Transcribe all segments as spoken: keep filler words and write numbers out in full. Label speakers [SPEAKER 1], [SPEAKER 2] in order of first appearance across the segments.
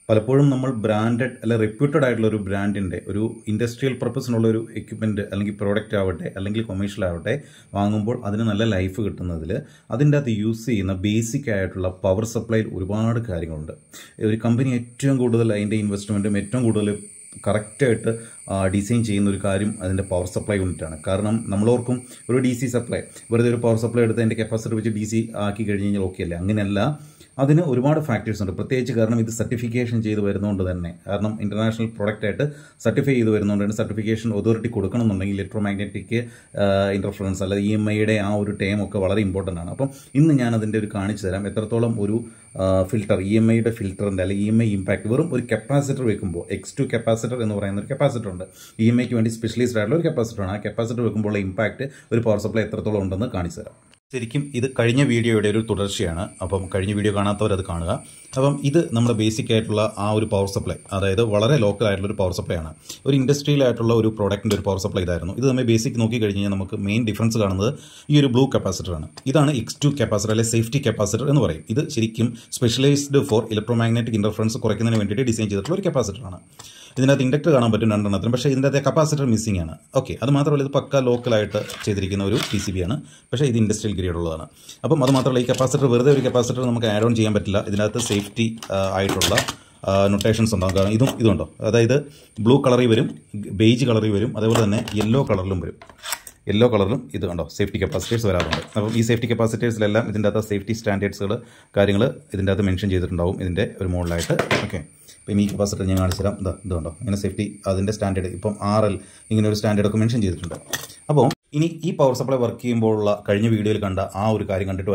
[SPEAKER 1] പലപ്പോഴും നമ്മൾ ബ്രാൻഡഡ് അല്ല റെപ്യൂട്ടഡ് ആയിട്ടുള്ള ഒരു ബ്രാൻഡിൻ്റെ ഒരു ഇൻഡസ്ട്രിയൽ പർപ്പസിനുള്ള ഒരു എക്യുപ്മെൻറ്റ് അല്ലെങ്കിൽ പ്രോഡക്റ്റ് ആവട്ടെ അല്ലെങ്കിൽ കൊമേഴ്ഷ്യൽ ആവട്ടെ വാങ്ങുമ്പോൾ അതിന് നല്ല ലൈഫ് കിട്ടുന്നതിൽ അതിൻ്റെ അകത്ത് യൂസ് ചെയ്യുന്ന ബേസിക് ആയിട്ടുള്ള പവർ സപ്ലൈയിൽ ഒരുപാട് കാര്യങ്ങളുണ്ട്. ഒരു കമ്പനി ഏറ്റവും കൂടുതൽ അതിൻ്റെ ഇൻവെസ്റ്റ്മെൻറ്റും ഏറ്റവും കൂടുതൽ കറക്റ്റായിട്ട് ഡിസൈൻ ചെയ്യുന്ന ഒരു കാര്യം അതിൻ്റെ പവർ സപ്ലൈ യൂണിറ്റാണ്. കാരണം നമ്മളോർക്കും ഒരു ഡി സി സപ്ലൈ വെറുതെ ഒരു പവർ സപ്ലൈ എടുത്ത് അതിൻ്റെ കപ്പാസിറ്റർ വെച്ച് ഡി സി ആക്കി കഴിഞ്ഞ് കഴിഞ്ഞാൽ ഓക്കെ അല്ലേ? അങ്ങനെയല്ല, അതിന് ഒരുപാട് ഫാക്ടേഴ്സ് ഉണ്ട്. പ്രത്യേകിച്ച് കാരണം ഇത് സർട്ടിഫിക്കേഷൻ ചെയ്ത് വരുന്നതുകൊണ്ട് തന്നെ, കാരണം ഇൻ്റർനാഷണൽ പ്രൊഡക്റ്റായിട്ട് സർട്ടിഫൈ ചെയ്ത് വരുന്നതുകൊണ്ട് തന്നെ സർട്ടിഫിക്കേഷൻ അതോറിറ്റി കൊടുക്കണമെന്നുണ്ടെങ്കിൽ ഇലക്ട്രോ മാഗ്നറ്റിക് ഇൻ്റർഫറൻസ് അല്ല ഇ എം ഐയുടെ ആ ഒരു ടൈം ഒക്കെ വളരെ ഇമ്പോർട്ടൻ്റ് ആണ്. അപ്പം ഇന്ന് ഞാൻ അതിൻ്റെ ഒരു കാണിച്ചു തരാം എത്രത്തോളം ഒരു ഫിൽട്ടർ ഇ എം ഐയുടെ ഫിൽറ്ററിൻ്റെ അല്ലെങ്കിൽ ഇ എം ഐ ഇമ്പാക്ട് വെറും ഒരു കപ്പാസിറ്റർ വെക്കുമ്പോൾ എക്സ് ടു കപ്പാസിറ്റർ എന്ന് പറയുന്ന ഒരു കപ്പാസിറ്റർ ഉണ്ട്. ഇ എം ഐക്ക് വേണ്ടി സ്പെഷ്യലൈസ്ഡ് ആയിട്ടുള്ള ഒരു കപ്പാസിറ്ററാണ്. ആ കപ്പാസിറ്റർ വെക്കുമ്പോൾ ഇമ്പാക്ട് ഒരു പവർ സപ്ലൈ എത്രത്തോളം ഉണ്ടെന്ന് കാണിച്ചു തരാം. ശരിക്കും ഇത് കഴിഞ്ഞ വീഡിയോയുടെ ഒരു തുടർച്ചയാണ്. അപ്പം കഴിഞ്ഞ വീഡിയോ കാണാത്തവരത് കാണുക. അപ്പം ഇത് നമ്മുടെ ബേസിക് ആയിട്ടുള്ള ആ ഒരു പവർ സപ്ലൈ, അതായത് വളരെ ലോക്കൽ ആയിട്ടുള്ള ഒരു പവർ സപ്ലൈ ആണ്. ഒരു ഇൻഡസ്ട്രിയൽ ആയിട്ടുള്ള ഒരു പ്രോഡക്റ്റിൻ്റെ ഒരു പവർ സപ്ലൈ ഇതായിരുന്നു. ഇത് നമ്മൾ ബേസിക് നോക്കി കഴിഞ്ഞ് കഴിഞ്ഞാൽ നമുക്ക് മെയിൻ ഡിഫറൻസ് കാണുന്നത് ഈ ഒരു ബ്ലൂ കപ്പാസിറ്ററാണ്. ഇതാണ് എക്സ് ടു കപ്പാസിറ്റർ അല്ലെങ്കിൽ സേഫ്റ്റി കപ്പാസിറ്റർ എന്ന് പറയും. ഇത് ശരിക്കും specialised for electromagnetic interference കുറയ്ക്കുന്നതിന് വേണ്ടിയിട്ട് ഡിസൈൻ ചെയ്തിട്ടുള്ള ഒരു കപ്പാസിറ്ററാണ്. ഇതിനകത്ത് ഇൻഡക്ടർ കാണാൻ പറ്റും രണ്ടെണ്ണത്തിനും, പക്ഷേ ഇതിൻ്റെ അകത്തെ കപ്പാസിറ്റർ മിസ്സിംഗ് ആണ്. ഓക്കെ, അത് മാത്രമല്ല ഇത് പക്ക ലോക്കലായിട്ട് ചെയ്തിരിക്കുന്ന ഒരു പി സി ബി ആണ്, പക്ഷേ ഇത് ഇൻഡസ്ട്രിയൽ ഗ്രേഡ് ഉള്ളതാണ്. അപ്പം അത് മാത്രമല്ല ഈ കപ്പാസിറ്റർ വെറുതെ ഒരു കപ്പാസിറ്റർ നമുക്ക് ആഡ് ഓൺ ചെയ്യാൻ പറ്റില്ല. ഇതിനകത്ത് സേഫ്റ്റി ആയിട്ടുള്ള നൊട്ടേഷൻസ് ഉണ്ടാകും. കാരണം ഇതും ഇതുണ്ടോ, അതായത് ബ്ലൂ കളറിൽ വരും, ബേജ് കളറിൽ വരും, അതേപോലെ തന്നെ യെല്ലോ കളറിലും വരും. യെല്ലോ കളറിലും ഇത് കണ്ടോ സേഫ്റ്റി കപ്പാസിറ്റേഴ്സ് വരാറുണ്ട്. അപ്പം ഈ സേഫ്റ്റി കപ്പാസിറ്റേഴ്സിലെല്ലാം ഇതിൻ്റെ അകത്ത് സേഫ്റ്റി സ്റ്റാൻഡേർഡ്സുകൾ കാര്യങ്ങൾ ഇതിൻ്റെ അകത്ത് മെൻഷൻ ചെയ്തിട്ടുണ്ടാവും ഇതിൻ്റെ ഒരു മുകളിലായിട്ട്. ഓക്കെ, ഇപ്പം ഈ കപ്പാസിറ്റർ ഞാൻ കാണിച്ചു തരാം. ഇതാ ഇത് കണ്ടോ, ഇങ്ങനെ സേഫ്റ്റി അതിൻ്റെ സ്റ്റാൻഡേർഡ് ഇപ്പം ആർ എൽ ഇങ്ങനെ ഒരു സ്റ്റാൻഡേർഡൊക്കെ മെൻഷൻ ചെയ്തിട്ടുണ്ട്. അപ്പോൾ ഇനി ഈ പവർ സപ്ലൈ വർക്ക് ചെയ്യുമ്പോഴുള്ള കഴിഞ്ഞ വീഡിയോയിൽ കണ്ട ആ ഒരു കാര്യം കണ്ടിട്ട്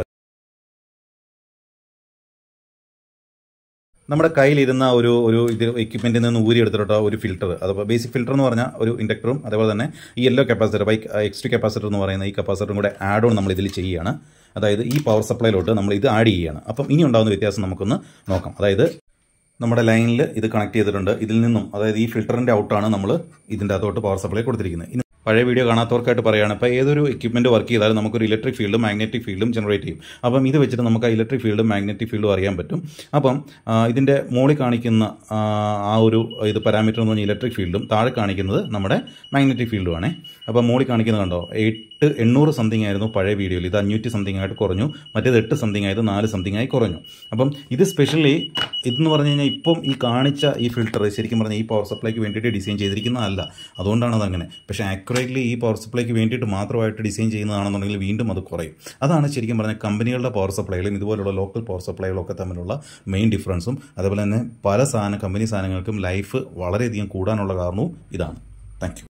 [SPEAKER 1] നമ്മുടെ കയ്യിലിരുന്ന ഒരു ഒരു ഇത് എക്യുപ്മെൻറ്റിൽ നിന്ന് ഊരി എടുത്തിട്ടോ ഒരു ഫിൽറ്റർ, അതപ്പോൾ ബേസിക് ഫിൽറ്റർ എന്ന് പറഞ്ഞാൽ ഒരു ഇൻഡക്ടറും അതേപോലെ തന്നെ ഈ yellow capacitor by X two capacitor എന്ന് പറയുന്ന ഈ കപ്പാസിറ്ററും കൂടെ ആഡ് ഓൺ നമ്മൾ ഇതിൽ ചെയ്യുകയാണ്. അതായത് ഈ പവർ സപ്ലൈയിലോട്ട് നമ്മൾ ഇത് ആഡ് ചെയ്യുകയാണ്. അപ്പം ഇനി ഉണ്ടാകുന്ന വ്യത്യാസം നമുക്കൊന്ന് നോക്കാം. അതായത് നമ്മുടെ ലൈനിൽ ഇത് കണക്ട് ചെയ്തിട്ടുണ്ട്. ഇതിൽ നിന്നും അതായത് ഈ ഫിൽറ്ററിൻ്റെ ഔട്ടാണ് നമ്മൾ ഇതിൻ്റെ അകത്തോട്ട് പവർ സപ്ലൈ കൊടുത്തിരിക്കുന്നത്. ഇനി പഴയ വീഡിയോ കാണാത്തവർക്കായിട്ട് പറയുകയാണ്, ഇപ്പോൾ ഏതൊരു എക്യുപ്മെൻറ്റ് വർക്ക് ചെയ്താലും നമുക്കൊരു ഇലക്ട്രിക് ഫീൽഡും മാഗ്നറ്റിക് ഫീൽഡും ജനറേറ്റ് ചെയ്യും. അപ്പം ഇത് വെച്ചിട്ട് നമുക്ക് ആ ഇലക്ട്രിക് ഫീൽഡും മാഗ്നറ്റിക് ഫീൽഡും അറിയാൻ പറ്റും. അപ്പം ഇതിൻ്റെ മുകളിൽ കാണിക്കുന്ന ആ ഒരു ഇത് പാരാമീറ്റർ എന്ന് പറഞ്ഞാൽ ഇലക്ട്രിക് ഫീൽഡും താഴെ കാണിക്കുന്നത് നമ്മുടെ മാഗ്നറ്റിക് ഫീൽഡുമാണേ. അപ്പം മുകളിൽ കാണിക്കുന്നത് കണ്ടോ, എട്ട് എണ്ണൂറ് സംതിങ് ആയിരുന്നു പഴയ വീഡിയോയിൽ, ഇത് അഞ്ഞൂറ്റി സംതിങ് ആയിട്ട് കുറഞ്ഞു. മറ്റേത് എട്ട് സംതിങ് ആയത് നാല് സംതിങ് ആയി കുറഞ്ഞു. അപ്പം ഇത് സ്പെഷ്യലി ഇതെന്ന് പറഞ്ഞു കഴിഞ്ഞാൽ ഇപ്പം ഈ കാണിച്ച ഈ ഫിൽറ്റർ ശരിക്കും പറഞ്ഞാൽ ഈ പവർ സപ്ലൈക്ക് വേണ്ടിയിട്ട് ഡിസൈൻ ചെയ്തിരിക്കുന്നതല്ല, അതുകൊണ്ടാണ് അതങ്ങനെ. പക്ഷേ ആക്യുറേറ്റ്ലി ഈ പവർ സപ്ലൈക്ക് വേണ്ടിയിട്ട് മാത്രമായിട്ട് ഡിസൈൻ ചെയ്യുന്നതാണെന്നുണ്ടെങ്കിൽ വീണ്ടും അത് കുറയും. അതാണ് ശരിക്കും പറഞ്ഞാൽ കമ്പനികളുടെ പവർ സപ്ലൈകളും ഇതുപോലുള്ള ലോക്കൽ പവർ സപ്ലൈകളും ഒക്കെ തമ്മിലുള്ള മെയിൻ ഡിഫറൻസും. അതുപോലെ തന്നെ പല സാധനം കമ്പനി സാധനങ്ങൾക്കും ലൈഫ് വളരെയധികം കൂടാനുള്ള കാരണവും ഇതാണ്. Thank U.